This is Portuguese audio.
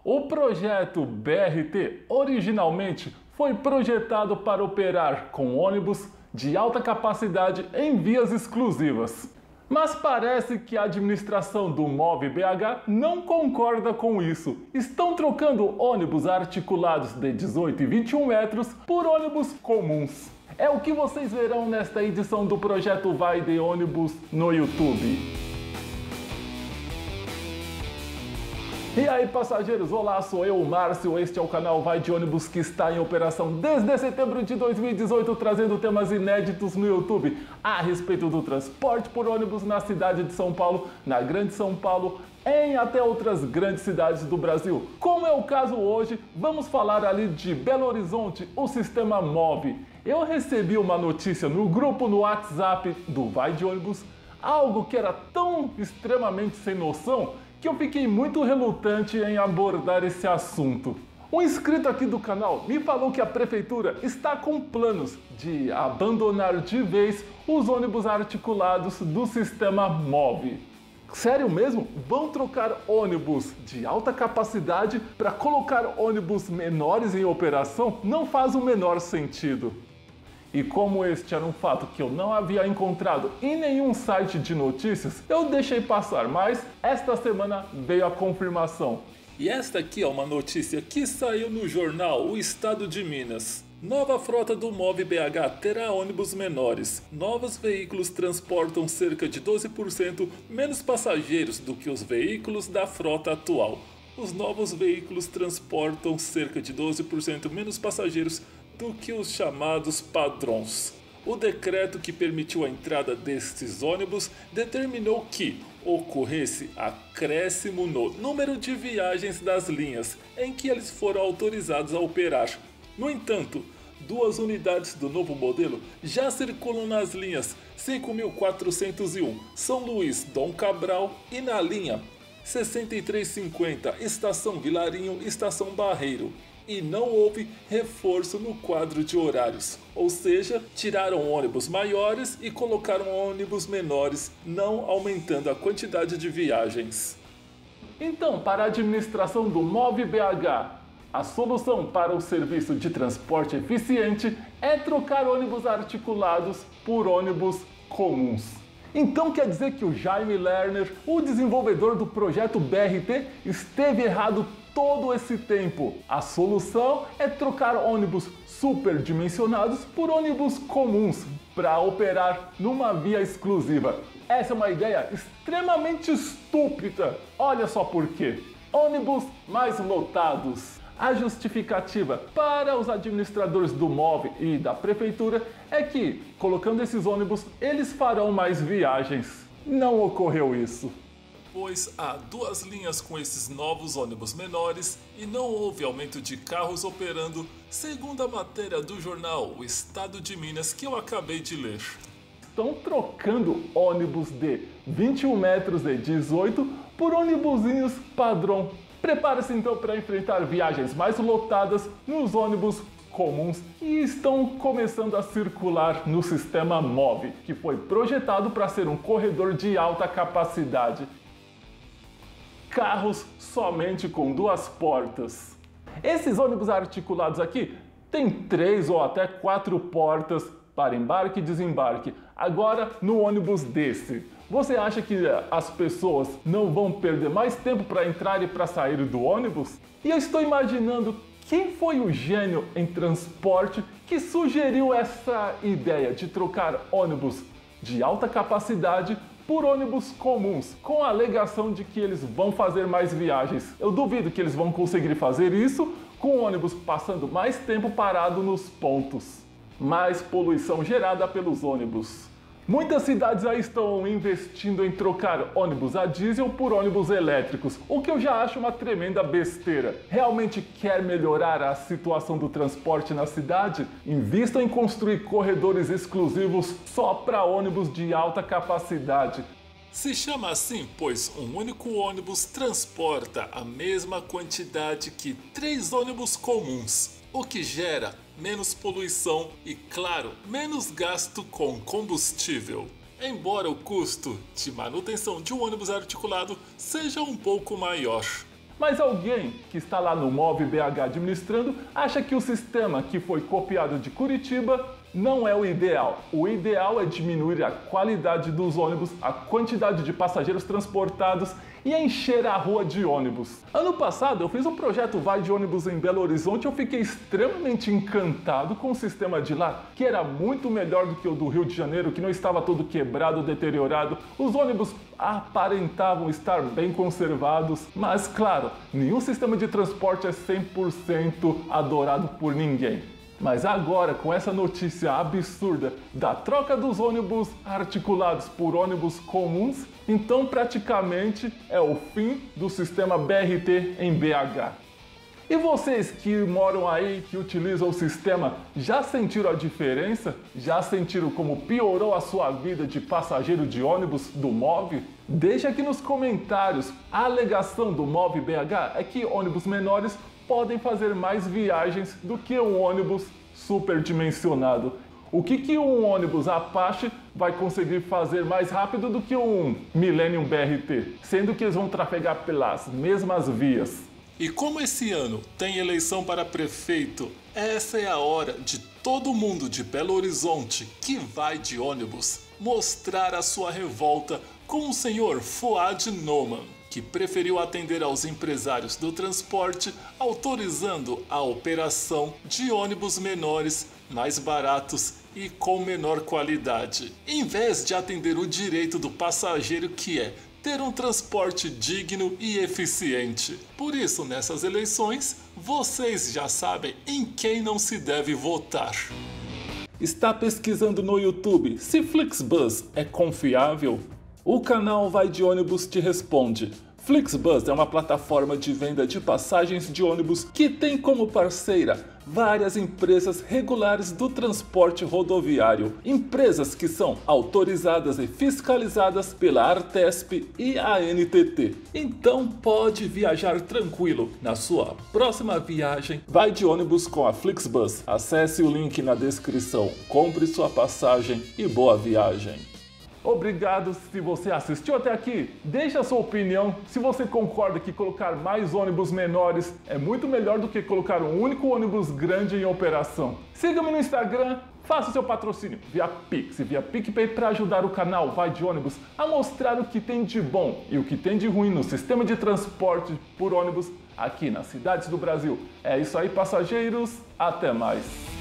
O projeto BRT originalmente foi projetado para operar com ônibus de alta capacidade em vias exclusivas. Mas parece que a administração do MOVBH não concorda com isso. Estão trocando ônibus articulados de 18 e 21 metros por ônibus comuns. É o que vocês verão nesta edição do projeto Vai de Ônibus no YouTube. E aí, passageiros, olá, sou eu, Márcio, este é o canal Vai de Ônibus que está em operação desde setembro de 2018, trazendo temas inéditos no YouTube a respeito do transporte por ônibus na cidade de São Paulo, na Grande São Paulo, em até outras grandes cidades do Brasil. Como é o caso hoje, vamos falar ali de Belo Horizonte, o sistema MOV. Eu recebi uma notícia no grupo no WhatsApp do Vai de Ônibus, algo que era tão extremamente sem noção, que eu fiquei muito relutante em abordar esse assunto. Um inscrito aqui do canal me falou que a prefeitura está com planos de abandonar de vez os ônibus articulados do sistema MOV. Sério mesmo? Vão trocar ônibus de alta capacidade para colocar ônibus menores em operação? Não faz o menor sentido. E como este era um fato que eu não havia encontrado em nenhum site de notícias, eu deixei passar, mas esta semana veio a confirmação. E esta aqui é uma notícia que saiu no jornal O Estado de Minas. Nova frota do MOVBH terá ônibus menores. Novos veículos transportam cerca de 12% menos passageiros do que os veículos da frota atual. Os novos veículos transportam cerca de 12% menos passageiros do que os chamados padrões. O decreto que permitiu a entrada destes ônibus determinou que ocorresse acréscimo no número de viagens das linhas em que eles foram autorizados a operar. No entanto, 2 unidades do novo modelo já circulam nas linhas 5.401 São Luís Dom Cabral e na linha 6350 Estação Vilarinho Estação Barreiro. E não houve reforço no quadro de horários, ou seja, tiraram ônibus maiores e colocaram ônibus menores, não aumentando a quantidade de viagens. Então, para a administração do MOVBH, a solução para o serviço de transporte eficiente é trocar ônibus articulados por ônibus comuns. Então quer dizer que o Jaime Lerner, o desenvolvedor do projeto BRT, esteve errado todo esse tempo. A solução é trocar ônibus superdimensionados por ônibus comuns para operar numa via exclusiva. Essa é uma ideia extremamente estúpida. Olha só por quê. Ônibus mais lotados. A justificativa para os administradores do MOV e da prefeitura é que, colocando esses ônibus, eles farão mais viagens. Não ocorreu isso. Pois há 2 linhas com esses novos ônibus menores e não houve aumento de carros operando, segundo a matéria do jornal O Estado de Minas que eu acabei de ler. Estão trocando ônibus de 21 metros de 18 por ônibusinhos padrão. Prepare-se então para enfrentar viagens mais lotadas nos ônibus comuns e estão começando a circular no sistema MOV, que foi projetado para ser um corredor de alta capacidade. Carros somente com 2 portas. Esses ônibus articulados aqui têm 3 ou até 4 portas para embarque e desembarque. Agora, no ônibus desse, você acha que as pessoas não vão perder mais tempo para entrar e para sair do ônibus? E eu estou imaginando quem foi o gênio em transporte que sugeriu essa ideia de trocar ônibus de alta capacidade por ônibus comuns, com a alegação de que eles vão fazer mais viagens. Eu duvido que eles vão conseguir fazer isso com o ônibus passando mais tempo parado nos pontos. Mais poluição gerada pelos ônibus. Muitas cidades aí estão investindo em trocar ônibus a diesel por ônibus elétricos, o que eu já acho uma tremenda besteira. Realmente quer melhorar a situação do transporte na cidade? Invista em construir corredores exclusivos só para ônibus de alta capacidade. Se chama assim, pois um único ônibus transporta a mesma quantidade que 3 ônibus comuns, o que gera menos poluição e, claro, menos gasto com combustível. Embora o custo de manutenção de um ônibus articulado seja um pouco maior. Mas alguém que está lá no MOVE BH administrando acha que o sistema que foi copiado de Curitiba não é o ideal. O ideal é diminuir a qualidade dos ônibus, a quantidade de passageiros transportados e encher a rua de ônibus. Ano passado eu fiz um projeto Vai de Ônibus em Belo Horizonte e eu fiquei extremamente encantado com o sistema de lá, que era muito melhor do que o do Rio de Janeiro, que não estava todo quebrado, deteriorado. Os ônibus aparentavam estar bem conservados, mas claro, nenhum sistema de transporte é 100% adorado por ninguém. Mas agora, com essa notícia absurda da troca dos ônibus articulados por ônibus comuns, então praticamente é o fim do sistema BRT em BH. E vocês que moram aí, que utilizam o sistema, já sentiram a diferença? Já sentiram como piorou a sua vida de passageiro de ônibus do MOVE? Deixa aqui nos comentários. A alegação do MOVE BH é que ônibus menores podem fazer mais viagens do que um ônibus superdimensionado. O que um ônibus Apache vai conseguir fazer mais rápido do que um Millennium BRT, sendo que eles vão trafegar pelas mesmas vias? E como esse ano tem eleição para prefeito, essa é a hora de todo mundo de Belo Horizonte que vai de ônibus mostrar a sua revolta com o senhor Fuad Noman, que preferiu atender aos empresários do transporte, autorizando a operação de ônibus menores, mais baratos e com menor qualidade, em vez de atender o direito do passageiro, que é ter um transporte digno e eficiente. Por isso, nessas eleições, vocês já sabem em quem não se deve votar. Está pesquisando no YouTube se Flixbus é confiável? O canal Vai de Ônibus te responde. Flixbus é uma plataforma de venda de passagens de ônibus que tem como parceira várias empresas regulares do transporte rodoviário. Empresas que são autorizadas e fiscalizadas pela Artesp e ANTT. Então pode viajar tranquilo. Na sua próxima viagem, vai de ônibus com a Flixbus. Acesse o link na descrição, compre sua passagem e boa viagem. Obrigado se você assistiu até aqui. Deixe a sua opinião se você concorda que colocar mais ônibus menores é muito melhor do que colocar um único ônibus grande em operação. Siga-me no Instagram, faça o seu patrocínio via Pix e via PicPay para ajudar o canal Vai de Ônibus a mostrar o que tem de bom e o que tem de ruim no sistema de transporte por ônibus aqui nas cidades do Brasil. É isso aí, passageiros. Até mais.